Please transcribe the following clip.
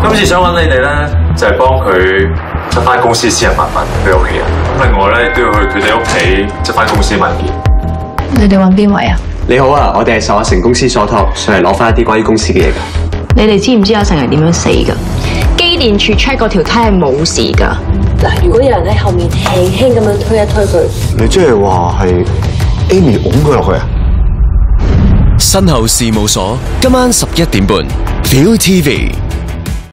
今次想揾你哋咧，就係幫佢執翻公司私人物品俾屋企人。另外咧，亦都要去佢哋屋企執翻公司文件。 你哋揾邊位啊？ 你好啊，我哋係受阿成公司所託上嚟攞翻一啲關於公司嘅嘢㗎。 你哋知唔知阿成係點樣死㗎？機電處 check 嗰條梯係冇事㗎。 嗱，如果有人喺後面輕輕咁樣推一推佢， 你即係話係 Amy 拱佢落去啊？ 身後事務所今晚11點半 ViuTV。